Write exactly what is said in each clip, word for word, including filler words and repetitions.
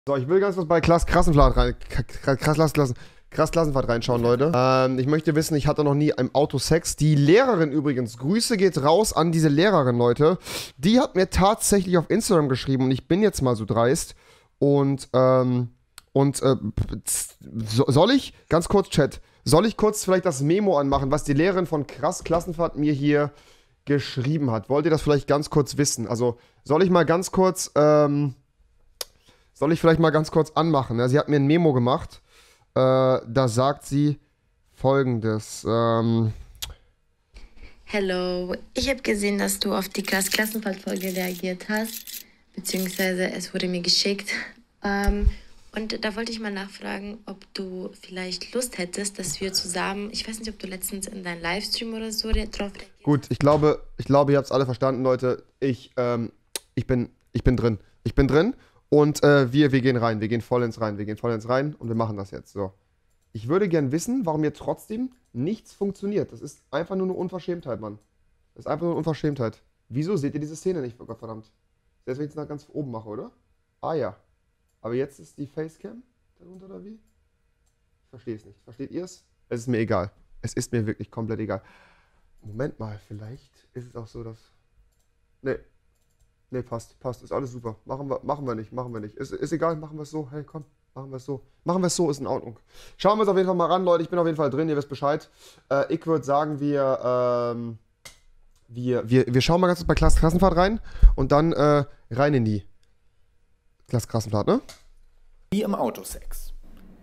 So, ich will ganz kurz bei Klass Klassenfahrt rein. Krass, Klassen, Klassen, krass Klassenfahrt reinschauen, Leute. Ähm, ich möchte wissen, ich hatte noch nie im Auto Sex. Die Lehrerin übrigens, Grüße geht raus an diese Lehrerin, Leute. Die hat mir tatsächlich auf Instagram geschrieben und ich bin jetzt mal so dreist. Und, ähm, und, äh, so, soll ich, ganz kurz Chat, soll ich kurz vielleicht das Memo anmachen, was die Lehrerin von krass Klassenfahrt mir hier geschrieben hat? Wollt ihr das vielleicht ganz kurz wissen? Also, soll ich mal ganz kurz, ähm, Soll ich vielleicht mal ganz kurz anmachen? Ja, sie hat mir ein Memo gemacht. Äh, da sagt sie Folgendes. Ähm Hello, ich habe gesehen, dass du auf die Klass-Klassenfahrt-Folge reagiert hast. Beziehungsweise es wurde mir geschickt. Ähm, und da wollte ich mal nachfragen, ob du vielleicht Lust hättest, dass wir zusammen, ich weiß nicht, ob du letztens in deinem Livestream oder so drauf reagierst. Gut, ich glaube, ich glaube, ihr habt es alle verstanden, Leute. Ich, ähm, ich bin, ich bin drin. Ich bin drin. Und äh, wir, wir gehen rein, wir gehen voll ins Rein, wir gehen voll ins Rein und wir machen das jetzt. So. Ich würde gern wissen, warum hier trotzdem nichts funktioniert. Das ist einfach nur eine Unverschämtheit, Mann. Das ist einfach nur eine Unverschämtheit. Wieso seht ihr diese Szene nicht, Gottverdammt? Selbst wenn ich es nach ganz oben mache, oder? Ah ja. Aber jetzt ist die Facecam darunter, oder wie? Ich verstehe es nicht. Versteht ihr es? Es ist mir egal. Es ist mir wirklich komplett egal. Moment mal, vielleicht ist es auch so, dass... Nee. Nee, passt, passt, ist alles super. Machen wir, machen wir nicht, machen wir nicht. Ist, ist egal, machen wir es so. Hey, komm, machen wir es so. Machen wir es so, ist in Ordnung. Schauen wir es auf jeden Fall mal ran, Leute. Ich bin auf jeden Fall drin, ihr wisst Bescheid. Äh, ich würde sagen, wir, ähm, wir, wir, wir schauen mal ganz kurz bei Klasse Klassenfahrt rein und dann äh, rein in die Klasse Klassenfahrt, ne? Wie im Autosex.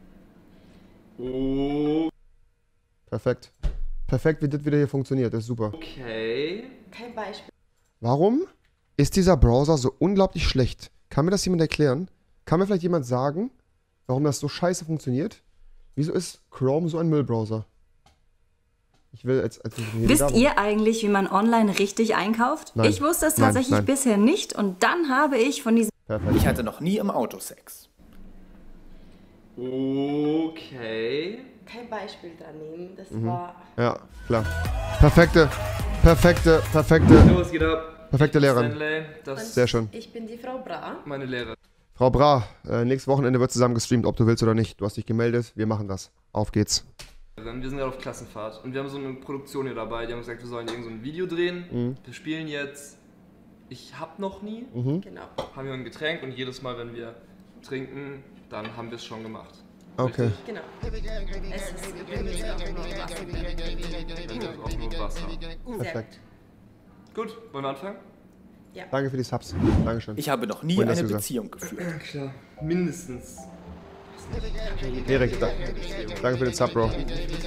Oh. Perfekt. Perfekt, wie das wieder hier funktioniert, das ist super. Okay. Kein Beispiel. Warum ist dieser Browser so unglaublich schlecht? Kann mir das jemand erklären? Kann mir vielleicht jemand sagen, warum das so scheiße funktioniert? Wieso ist Chrome so ein Müllbrowser? Ich will jetzt... als Wisst Werbung. Ihr eigentlich, wie man online richtig einkauft? Nein. Ich wusste es Nein, tatsächlich nein. bisher nicht und dann habe ich von diesem... Perfekt. Ich hatte noch nie im Autosex. Okay. Kein Beispiel dran nehmen, das Mhm. war... Ja, klar. Perfekte, perfekte, perfekte, So, was geht ab? perfekte Lehrerin. Stanley, das Sehr schön. Ich bin die Frau Bra. ist meine Lehrerin. Frau Bra, äh, nächstes Wochenende wird zusammen gestreamt, ob du willst oder nicht. Du hast dich gemeldet, wir machen das. Auf geht's. Wir sind gerade auf Klassenfahrt und wir haben so eine Produktion hier dabei. Die haben gesagt, wir sollen irgend so ein Video drehen. Mhm. Wir spielen jetzt Ich hab noch nie. Mhm. Genau. Haben wir ein Getränk und jedes Mal, wenn wir trinken, dann haben wir es schon gemacht. Okay. Richtig? Genau. Es ist, wir müssen auch nur Wasser Wenn wir auch nur Wasser. Sehr Perfekt. Gut, wollen wir anfangen? Danke für die Subs. Dankeschön. Ich habe noch nie Wunderbar, eine Susa. Beziehung geführt. Klar, mindestens. Erik, da, danke für den Sub, Bro. Ich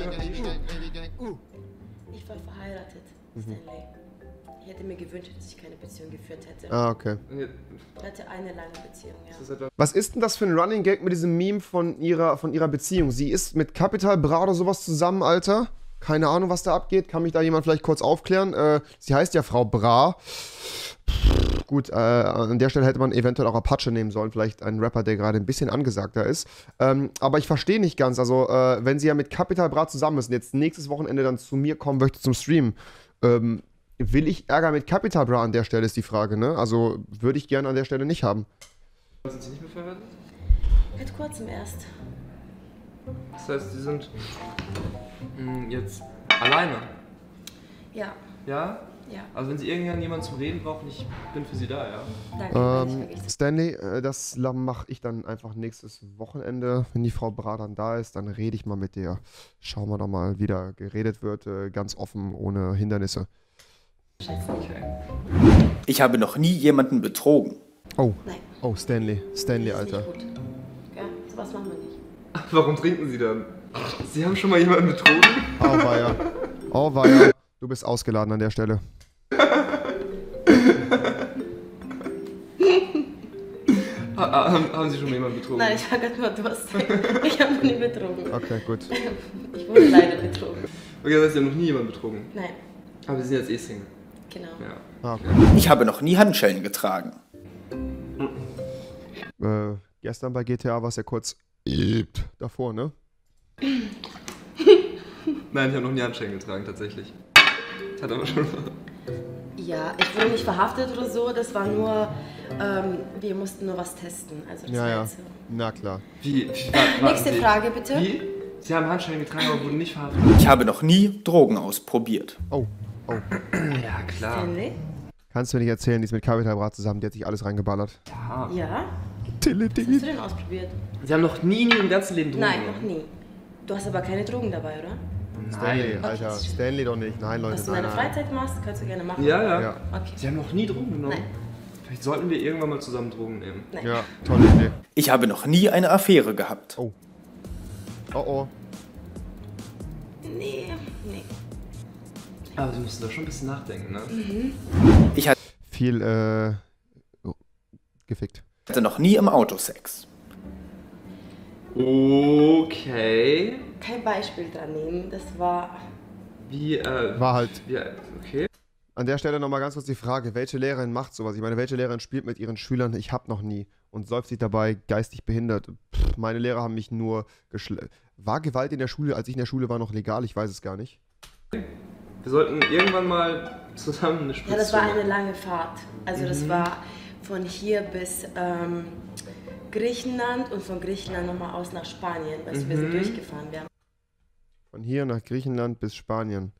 war verheiratet, Stanley. Ich hätte mir gewünscht, dass ich keine Beziehung geführt hätte. Ah, okay. Ich hatte eine lange Beziehung, ja. Was ist denn das für ein Running Gag mit diesem Meme von ihrer, von ihrer Beziehung? Sie ist mit Capital Bra oder sowas zusammen, Alter. Keine Ahnung, was da abgeht. Kann mich da jemand vielleicht kurz aufklären? Äh, sie heißt ja Frau Bra. Pff, gut, äh, an der Stelle hätte man eventuell auch Apache nehmen sollen. Vielleicht ein Rapper, der gerade ein bisschen angesagter ist. Ähm, aber ich verstehe nicht ganz. Also, äh, wenn sie ja mit Capital Bra zusammen ist und jetzt nächstes Wochenende dann zu mir kommen möchte zum Stream, ähm, will ich Ärger mit Capital Bra an der Stelle, ist die Frage, ne? Also, würde ich gerne an der Stelle nicht haben. Sind Sie nicht mehr verheiratet? Seit kurzem erst. Das heißt, Sie sind mh, jetzt alleine. Ja, Ja? ja. Also wenn Sie irgendjemanden zum Reden brauchen, ich bin für Sie da, ja? Danke. weiß ich Ähm, wirklich. Stanley, äh, das mache ich dann einfach nächstes Wochenende. Wenn die Frau Bra dann da ist, dann rede ich mal mit der. Schauen wir doch mal, wie da geredet wird. Äh, ganz offen, ohne Hindernisse. Okay. Ich habe noch nie jemanden betrogen. Oh, Nein. oh, Stanley. Stanley, Das ist Alter. nicht gut. Ja, sowas machen wir nicht. Warum trinken Sie dann? Sie haben schon mal jemanden betrogen? Oh, weia. Oh, weia. Du bist ausgeladen an der Stelle. Ha haben, haben Sie schon mal jemanden betrogen? Nein, ich war gerade nur durstig. Ich habe noch nie betrogen. Okay, gut. Ich wurde leider betrogen. Okay, das heißt, Sie haben noch nie jemanden betrogen. Nein, Aber Sie sind jetzt eh Single. genau. Ja. Ah, okay. Ich habe noch nie Handschellen getragen. Äh, gestern bei G T A war es ja kurz davor, ne? Nein, ich habe noch nie Handschellen getragen, tatsächlich. Das hat aber schon mal. Ja, ich wurde nicht verhaftet oder so. Das war nur ähm, wir mussten nur was testen. Also das Ja, war ja. jetzt so. Na klar. Wie? wie warten Nächste Sie. Frage, bitte. Wie? Sie haben Handschellen getragen, aber wurden nicht verhaftet. Ich habe noch nie Drogen ausprobiert. Oh, oh. Ja, klar. Stanley? Kannst du mir nicht erzählen, die ist mit Capital Bra zusammen, die hat sich alles reingeballert. Ja. Ja? Tille, Was hast du denn ausprobiert? Sie haben noch nie in ihrem ganzen Leben Drogen Nein, genommen. noch nie. Du hast aber keine Drogen dabei, oder? Stanley, Nein. Alter. Stanley doch nicht. Nein, Leute, Was du in nein, deiner nein. Freizeit machst, kannst du gerne machen. Ja, ja, Ja. Okay. Sie haben noch nie Drogen genommen. Nein. Vielleicht sollten wir irgendwann mal zusammen Drogen nehmen. Nein. Ja, tolle Idee. Ich habe noch nie eine Affäre gehabt. Oh. Oh, oh. Nee, nee. Aber Sie müssen da schon ein bisschen nachdenken, ne? Ich hatte Viel, äh, oh, gefickt. noch nie im Auto Sex. Okay. Kein Beispiel dran nehmen. Das war. Wie, äh, War halt. wie, okay. An der Stelle nochmal ganz kurz die Frage, welche Lehrerin macht sowas? Ich meine, welche Lehrerin spielt mit ihren Schülern, ich hab noch nie und säuft sich dabei geistig behindert? Pff, meine Lehrer haben mich nur geschle... War Gewalt in der Schule, als ich in der Schule war, noch legal? Ich weiß es gar nicht. Wir sollten irgendwann mal zusammen eine Spritze Ja, das war eine machen. lange Fahrt. Also das war von hier bis ähm, Griechenland und von Griechenland nochmal aus nach Spanien. Weißt du, wir sind durchgefahren. Wir haben Von hier nach Griechenland bis Spanien.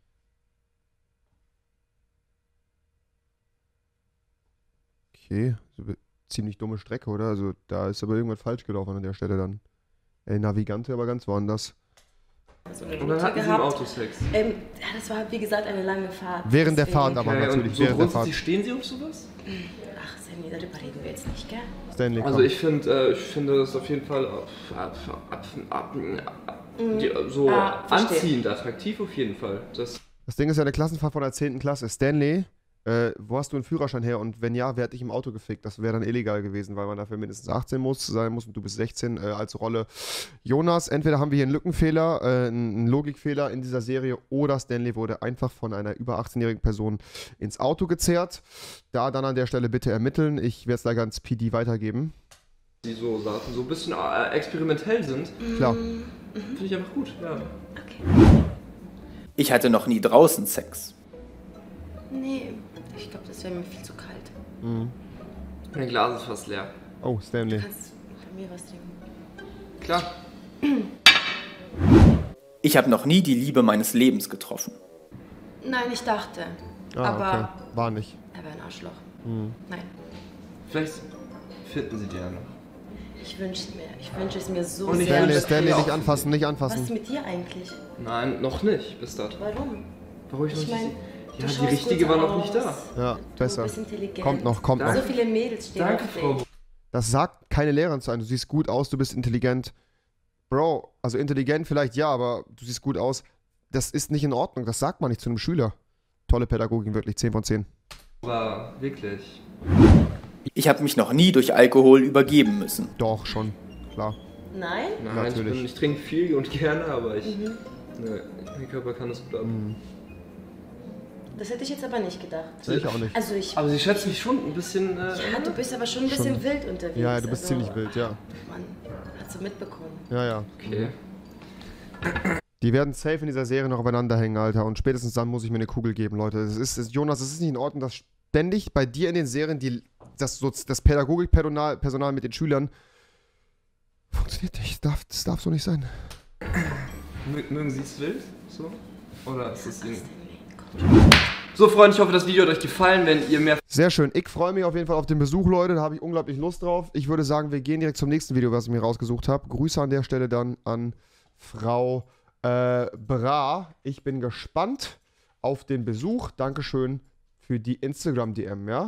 Okay, so be- ziemlich dumme Strecke, oder? Also da ist aber irgendwas falsch gelaufen an der Stelle dann. El Navigante aber ganz woanders. so eine Und dann Route hatten Sie im gehabt. Auto Sex. Ähm, ja, das war wie gesagt eine lange Fahrt. Während der Deswegen- Fahrt aber Okay, natürlich, und so während der Fahrt. grundsätzlich stehen Sie auf sowas? Ach, Sammy, darüber reden wir jetzt nicht, gell? Stanley, komm. Also ich finde, äh, ich finde das auf jeden Fall äh, ab, ab, ab, ab, die, so Ah, verstehe. anziehend, attraktiv auf jeden Fall. Das Das Ding ist ja eine Klassenfahrt von der zehnten Klasse. Stanley, äh, wo hast du einen Führerschein her? Und wenn ja, wer hat dich im Auto gefickt? Das wäre dann illegal gewesen, weil man dafür mindestens achtzehn muss, sein muss und du bist sechzehn äh, als Rolle. Jonas, entweder haben wir hier einen Lückenfehler, äh, einen Logikfehler in dieser Serie oder Stanley wurde einfach von einer über achtzehnjährigen Person ins Auto gezerrt. Da dann an der Stelle bitte ermitteln. Ich werde es da ganz P D weitergeben. die so Sachen so ein bisschen äh, experimentell sind, Klar. finde ich einfach gut. Ja. Okay. Ich hatte noch nie draußen Sex. Nee, ich glaube, das wäre mir viel zu kalt. Mein Glas ist fast leer. Oh, Stanley. Du kannst bei mir was trinken. Klar. Ich habe noch nie die Liebe meines Lebens getroffen. Nein, ich dachte. Ah, aber okay. War nicht. er wäre ein Arschloch. Mhm. Nein. Vielleicht finden Sie die ja noch. Ich wünsche mir, ich wünsche es mir so Und ich sehr. Stanley, das Stanley, ja nicht auch- anfassen, nicht Was anfassen. ist mit dir eigentlich? Nein, noch nicht bis dato. Warum? Warum ich noch Ich meine, nicht? du Ja, die schaust richtige gut war noch nicht da. aus. Ja, besser. Du bist intelligent. Kommt noch, kommt Danke. noch. So viele Mädels stehen Danke, auf Frau. dich. Das sagt keine Lehrerin zu einem. Du siehst gut aus, du bist intelligent. Bro, also intelligent vielleicht ja, aber du siehst gut aus. Das ist nicht in Ordnung. Das sagt man nicht zu einem Schüler. Tolle Pädagogin, wirklich. zehn von zehn. War wirklich. Ich habe mich noch nie durch Alkohol übergeben müssen. Doch, schon. Klar. Nein? Nein, Natürlich. ich, bin, ich trinke viel und gerne, aber ich. Ne, mein Körper kann das gut ab. Das hätte ich jetzt aber nicht gedacht. Sehe ich auch nicht. Also ich. Aber sie schätzt mich schon ein bisschen. Äh, Ja, du bist aber schon ein bisschen Schon. wild unterwegs. Ja, du bist also, ziemlich wild, ja. Mann, hast du mitbekommen. Ja, ja. Okay. Die werden safe in dieser Serie noch aufeinander hängen, Alter. Und spätestens dann muss ich mir eine Kugel geben, Leute. Das ist, das, Jonas, es ist nicht in Ordnung, dass ständig bei dir in den Serien die, das, so, das Pädagogikpersonal Personal mit den Schülern funktioniert nicht. Das darf, das darf so nicht sein. Mö- Mögen Sie es wild? So? Oder ist es Ihnen. Stanley, komm. So, Freunde, ich hoffe, das Video hat euch gefallen. Wenn ihr mehr Sehr schön. Ich freue mich auf jeden Fall auf den Besuch, Leute. Da habe ich unglaublich Lust drauf. Ich würde sagen, wir gehen direkt zum nächsten Video, was ich mir rausgesucht habe. Grüße an der Stelle dann an Frau äh, Bra. Ich bin gespannt auf den Besuch. Dankeschön für die Instagram-D M, ja?